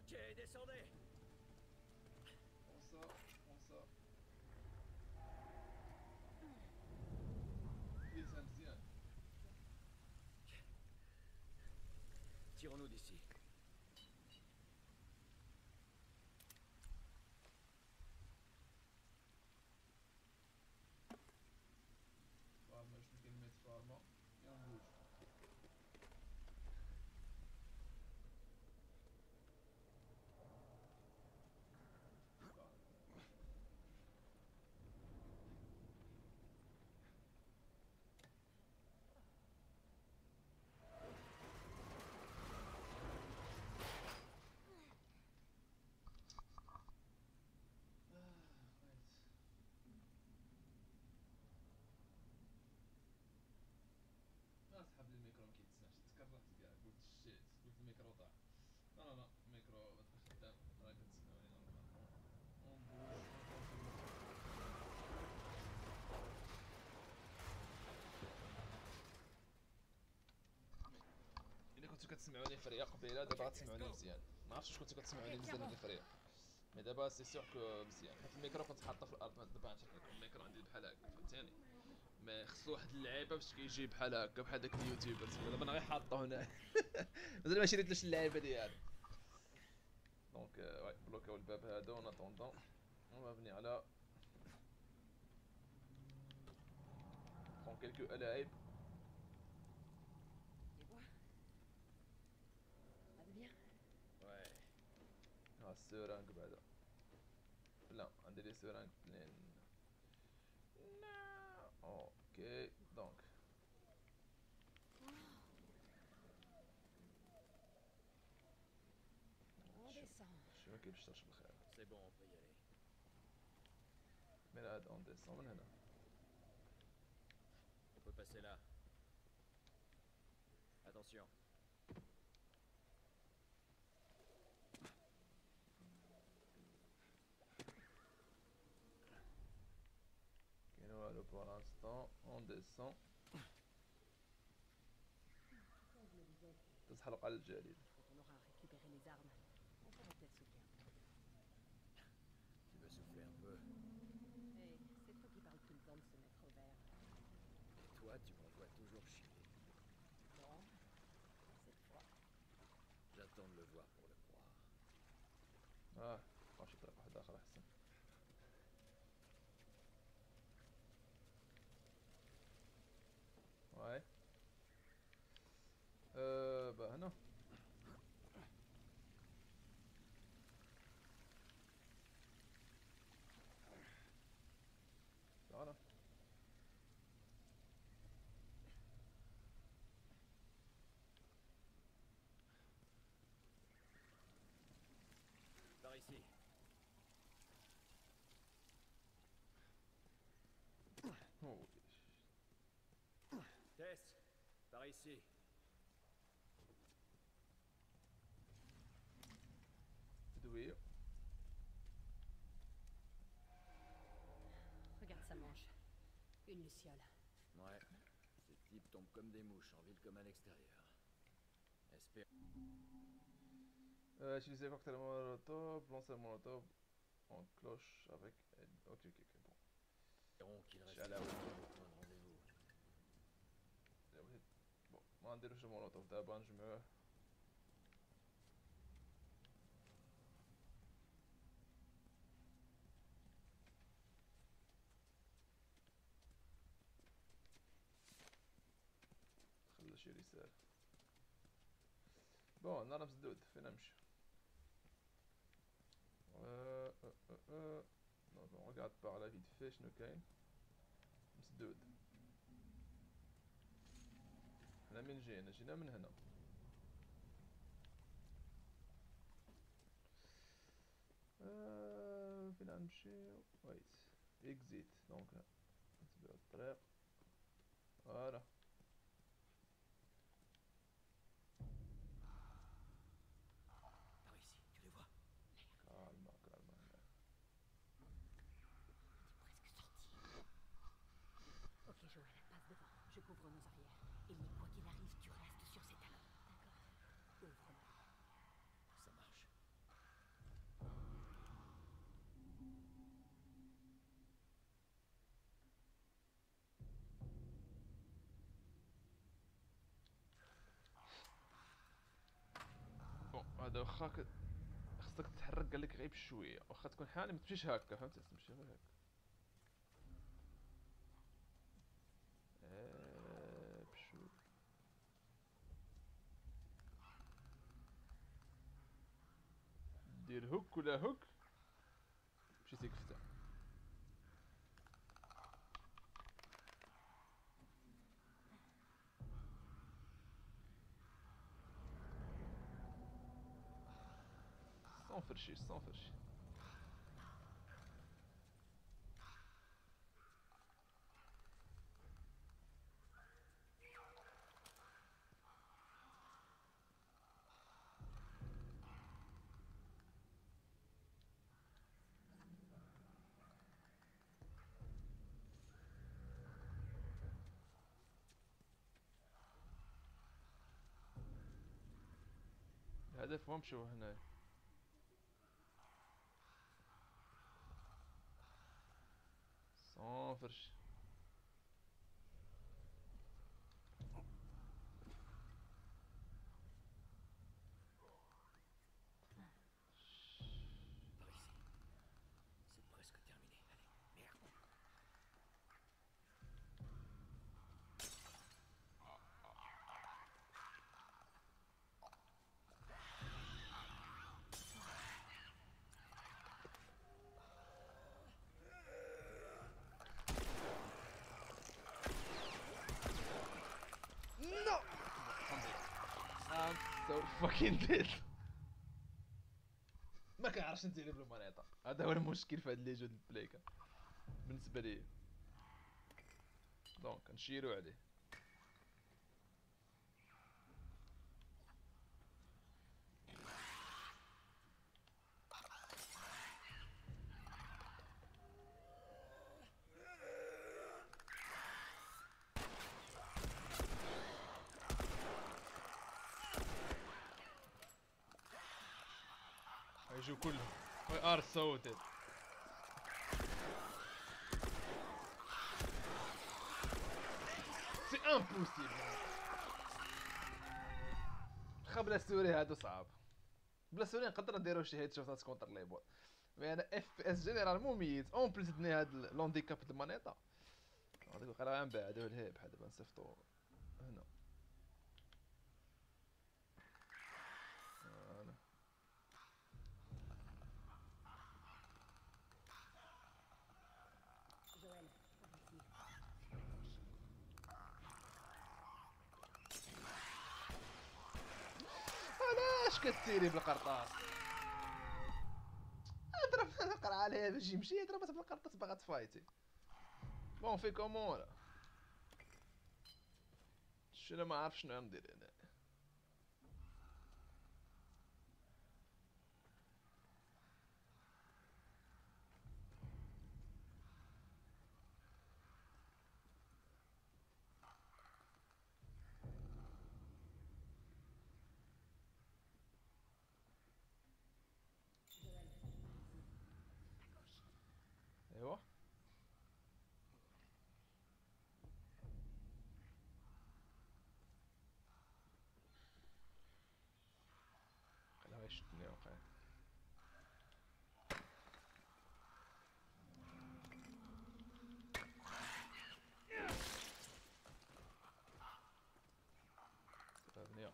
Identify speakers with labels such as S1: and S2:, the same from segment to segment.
S1: Ok, descendez.
S2: Prends ça, prends ça. إنسان مزيان.
S1: Tirons-nous d'ici.
S2: فارما شنو كلمة فارما؟ ينبوش. اسحب لي الميكرو ما كيتسناش تكرهت كاع قلت شيت قلت الميكرو طاح لا لا لا الميكرو ما تبقاش خدام راه كتسمعوني نورمالمون اون بوش الا كنتو كتسمعوني فريه قبيله دابا غتسمعوني مزيان ما عرفتش واش كنتو كتسمعوني مزيان ولا فريه مي دابا سي سيغ كو مزيان حيت الميكرو كنت حاطه في الارض دابا عرفت الميكرو عندي بحال هكا فهمتيني مي خصو واحد اللعيبه باش كيجي بحال هكا بحال داك اليوتيوبر دابا انا غير حاطه هنا مازال ما شريتلوش اللعيبه ديالو دونك واي بلوكاو الباب هذا اون اتوندون اون فا فني على برون كيلكو ألاعيب
S1: Ouais.
S2: ها السورانك بعدا لا عندي لي سورانك بلين لا اوكي دونك شو ما كيفاش تشرب بالخير
S1: C'est bon, on peut y aller.
S2: مي هاد اون ديسون من هنا
S1: On peut passer là. Attention.
S2: كاين والو بور لانستون اون ديسون تزحلق على الجليد
S3: Quand on aura récupéré les armes, on pourra peut-être souffler un peu.
S1: Tu veux souffler un peu?
S3: Hey, c'est toi qui parles tout le temps de se mettre au vert.
S1: Et toi, tu m'envoies toujours chier.
S3: Bon, cette fois.
S1: J'attends de le voir pour le croire.
S2: ماشي طريق واحد اخر احسن واي با هنا تعال
S1: Par ici. Tess, par ici.
S2: دوية
S3: Regarde sa manche. Une luciole.
S1: Ouais. Ces types tombent comme des mouches en ville comme à l'extérieur. Espère.
S2: utiliser cocktail molotov, lancer molotov en cloche avec... Ok, ok, ok, bon.
S1: Espérons qu'il reste
S2: J'ai la
S1: au point de rendez-vous.
S2: bon ما نديروش المولوتوف دابا نجمعوه خلي شي رسالة بون نهار مسدود فين نمشي دونك اون ريغارد باغ لا فيت في شنو كاين مسدود حنا من جينا جينا من هنا فين غنمشي ويت اكزيت دونك نتبعو الطريق فوالا
S1: Par ici, tu les vois?
S2: كالما كالما
S3: Presque sorti. Ok, Joël, passe devant. Je couvre nos arrières. Et quoi qu'il arrive, tu restes sur ses talons. D'accord. Ouvre-le.
S1: Ça marche.
S2: هذا واخا خصك تتحرك قالك غير بشويه، واخا تكون حالي ما تمشيش هكا فهمتي، تمشي غير هكا. بشويه. دير هوك ولا هوك. مشيتي كفته. صنفرشي صنفرشي. الهدف هو نمشيو هنايا. صنفرشي.
S1: Par ici. C'est presque terminé. Allez, merde.
S2: No! I'm so fucking dead. ما كنعرفش ندير بالمانيطه، هذا هو المشكل في هاد لي جو د البلايكا بالنسبه ليا. دونك نشيرو عليه. يجوا كلهم. We are so dead. سي امبوسيبل. خا بلا سوري هادو صعاب. بلا سوري نقدر نديرو شي هيد شوتات كونتر لي بوت، مي انا اف بي اس جينيرالمون ميت اون بليس دني هاد لونديكاب د المانيطا. غادي نبقى غنبعدو الهي بحال دابا نصيفطو هنا. فوالا.
S3: Joël, par ici.
S2: علاش كتسيري بالقرطاس؟ اضرب نقرا عليها باش يمشي، ضربت بالقرطاس باغا تفايتي. بون فيكم مورا. شنو ما عارف شنو غندير هنا.
S3: Joël, par ici. À gauche.
S2: ايوا خليها يشدني واقع. بنيه.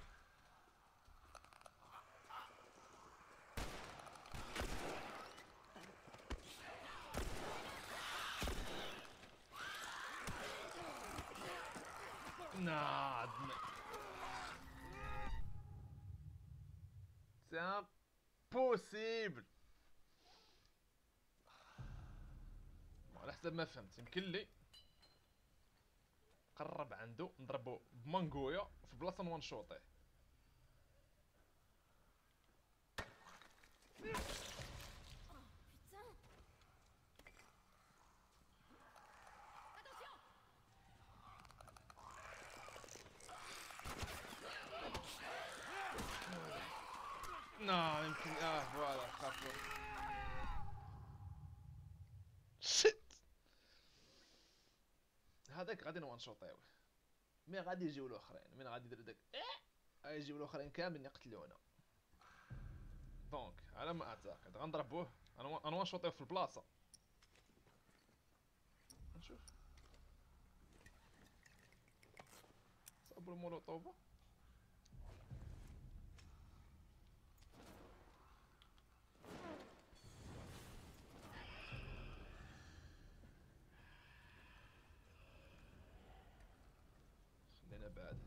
S2: ناد. سي امبوسيبل. على حسب ما فهمت يمكن لي قرب عنده نضربو بمانغويا في بلاصه نوان شوطيه.
S3: Putain! Attention!
S2: يمكن فوالا خافو. شيت. هذاك غادي نوان شوطيوه، مي غادي يجيو الاخرين من غادي يدير داك غيجيو الاخرين كاملين يقتلونا. دونك على ما اعتقد غنضربوه غنوانشوطيو في البلاصه. نشوف صابوا المولوطوفه. خلينا بعد.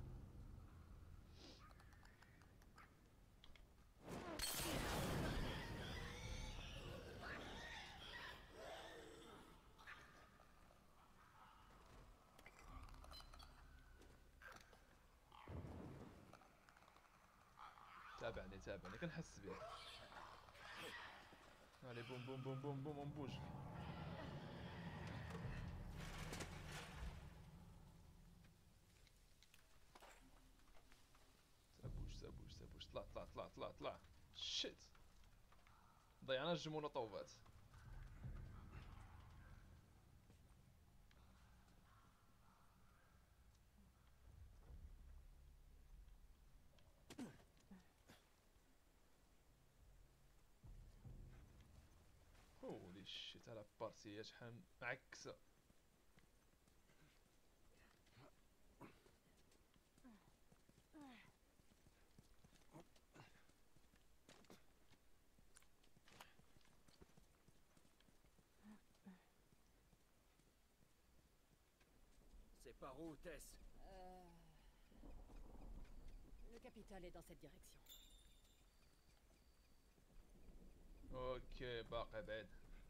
S2: تابعني كنحس بيه. علي بوم بوم بوم بوم بوم بوج. سابوش طلع شيت. ضيعنا جوج مولوطوفات. هولي شيت على بارتي شحال معكسه.
S1: C'est par où, Tess?
S3: Le capital est dans cette direction.
S2: اوكي باقي بعيد.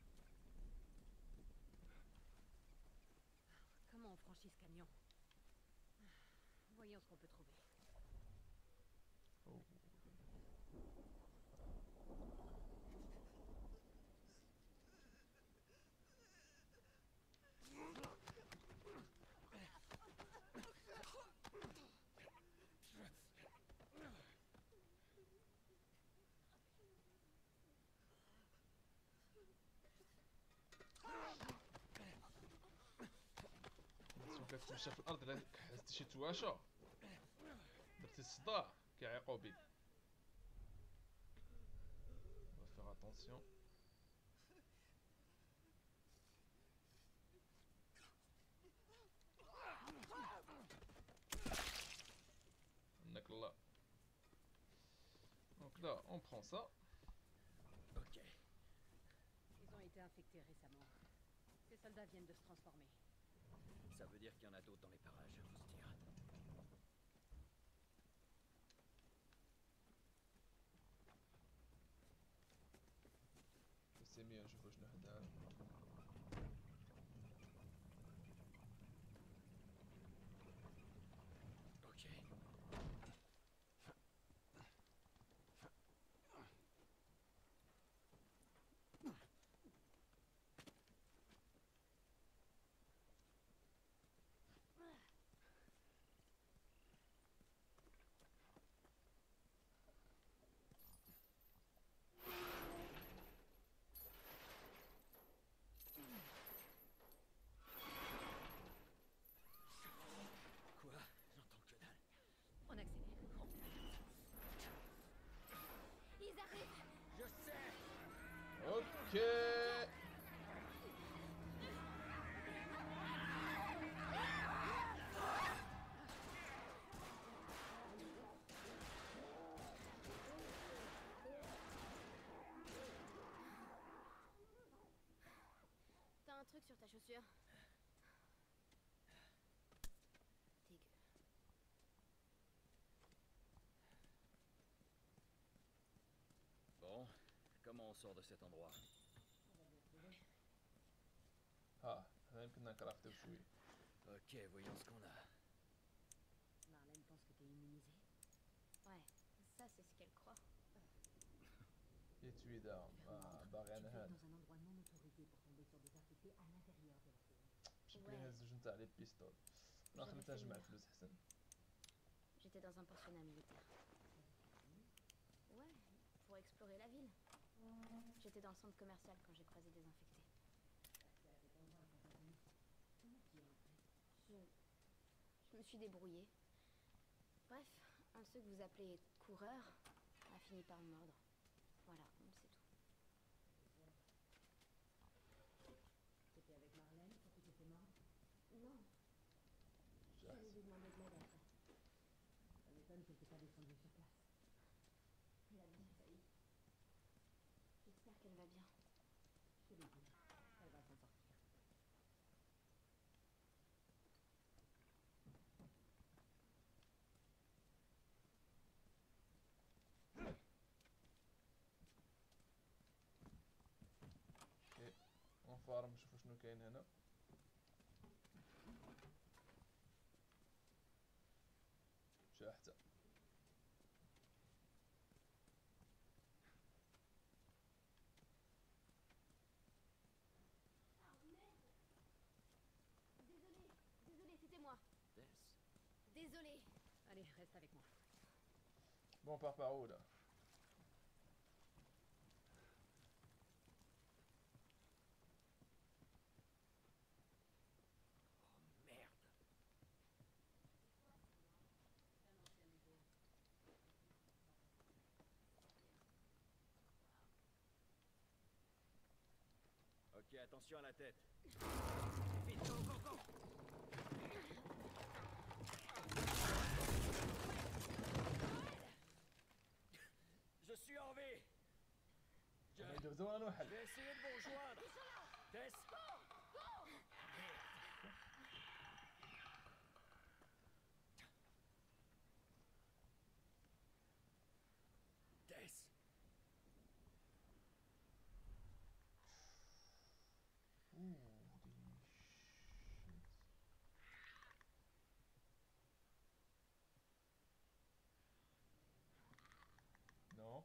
S3: Comment on franchit ce camion? Voyons ce qu'on peut trouver.
S2: كيف تمشى في الارض الا حزتي شي تواشة درتي الصداع كيعيقو بيك. فيغ اتونسيون. منك الله. دونك là on prend ça.
S1: Ok.
S3: Ils ont été infectés récemment. Ces soldats viennent de se transformer.
S1: Ça veut dire qu'il y en a d'autres dans les parages, on se tire.
S2: سي مية نشوفو شنو حداها.
S1: Ok. Quoi? J'entends que dalle.
S3: On accélère. Ils arrivent!
S1: Je sais!
S2: اوكي
S4: T'as un truc sur ta chaussure? Dégueu.
S1: Bon, comment on sort de cet endroit?
S2: ها هنا يمكننا نكرافتيو شويه.
S1: Ok, voyons ce qu'on a.
S3: Marlène pense que t'es immunisé.
S4: Ouais, ça c'est ce qu'elle croit.
S2: هي تويدا باغي
S3: Tu
S2: انا
S3: peux être
S2: هذا.
S3: dans un endroit non autorisé pour tomber sur des infectés à l'intérieur de la zone.
S2: شكون هز جوج نتاع لي بيستول. انا
S4: J'avais
S2: خليتها
S4: fait
S2: نجمع
S4: une-
S2: الفلوس احسن.
S4: J'étais dans un pensionnat militaire. Ouais, pour explorer la ville. J'étais dans le centre commercial quand j'ai croisé des infectés. Je me suis débrouillée. Bref, un de ceux que vous appelez coureurs a fini par me mordre. Voilà.
S3: descendu sur place.
S4: Elle a bien failli. J'espère qu'elle va bien.
S3: Je te l'ai dit, elle va s'en sortir.
S2: اوكي نفارم نشوفو شنو كاين هنا. شاحته.
S4: Désolée, c'était moi.
S1: Tess,
S4: Désolée.
S3: Allez, reste avec moi.
S2: Bon, on part par où là?
S1: oh merde. Ok, attention à la tête. Vite, go, go, go. Je suis en V.
S2: يدوزون انا
S1: Je
S2: واحد.
S1: vais essayer de vous rejoindre. Tess. Tess.
S2: Non.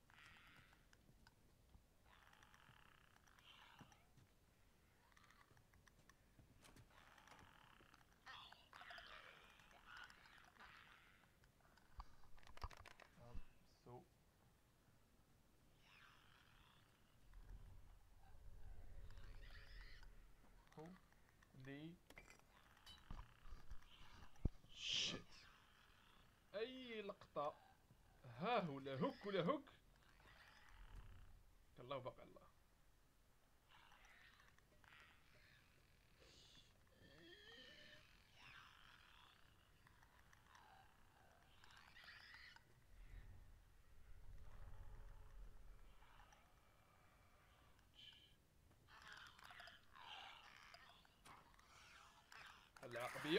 S2: So. Holy shit. اي لقطة. ها ولا هوك ولا هوك. الله وبقى الله. العقبية.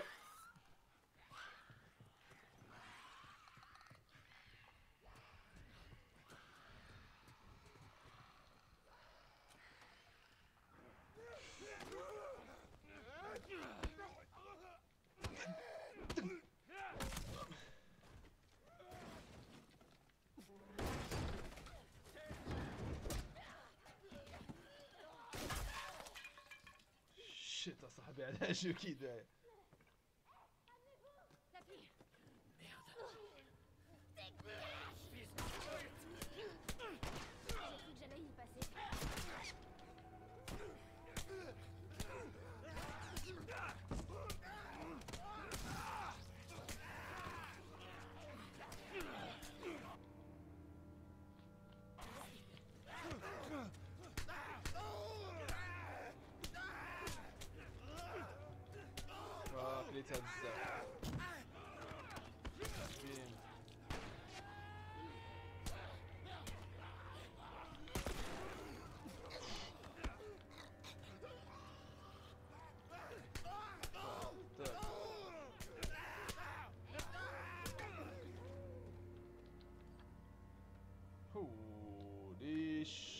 S2: شيت اصاحبي على شو كذا.
S4: La fille. J'ai cru que j'allais y passer.
S2: كليتها بزاف. بين. هوليش.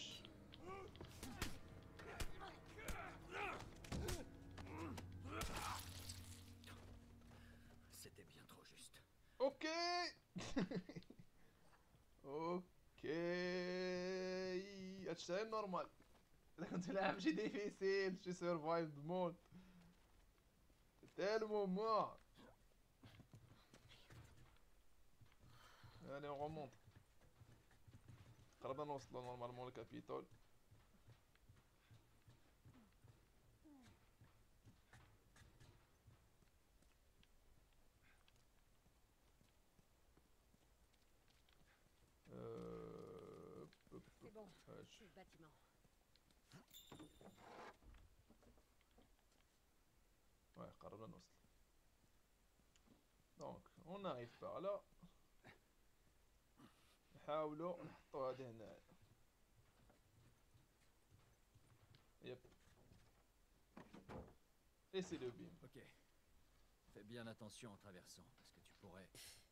S1: C'était bien trop juste.
S2: اوكي. اوكي. هادشي نورمال. اذا كنت لاعب شي ديفيسيل شي سيرفايف مود تالمو يعني غومونط قربنا نوصلو نورمالمون للكابيتول.
S3: C'est bon, je suis le bâtiment.
S2: Ouais, قربنا نوصل. Donc, on arrive par là. نحاولوا نحطوا هذه هنايا. يب. Et c'est le bim.
S1: Ok. Fais bien attention en traversant, parce que tu pourrais...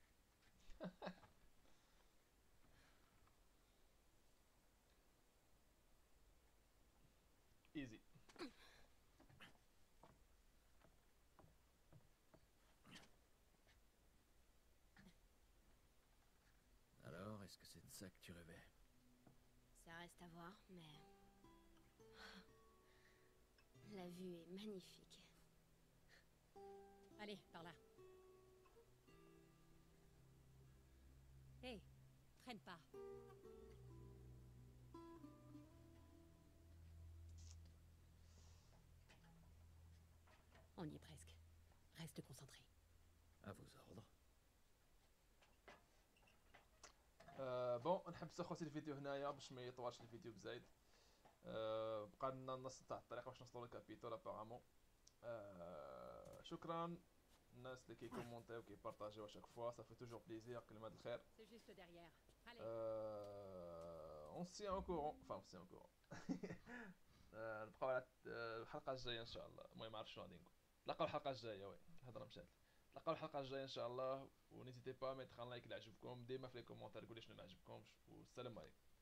S2: Easy.
S1: Alors, est-ce que c'est de ça que tu rêvais?
S4: Ça reste à voir, mais... La vue est magnifique.
S3: Allez, par là. Hé, traîne pas. On y est presque. Reste concentré.
S1: À vos ordres.
S2: بون نحبس اخوتي الفيديو هنايا باش ما يطولش الفيديو بزايد. بقى لنا النص تاع الطريق باش نوصلوا للكابيتول ابارامون. شكرا الناس اللي كيكومونتيو وكيبارطاجيو اشاك فوا، صافي توجور بليزير. كلمه الخير.
S3: C'est juste derrière. Allez.
S2: اون سي ان كورون، enfin on se tient au courant. نبقاو على الحلقه الجايه ان شاء الله. المهم ما عرفتش شنو غادي نقول. نتلاقاو الحلقه الجايه. وي الهضره مشات. نتلاقاو الحلقه الجايه ان شاء الله، ونيزيتي با ميتر ان لايك اللي عجبكم، ديما في لي كومونتير قولي شنو ما عجبكمش، والسلام عليكم.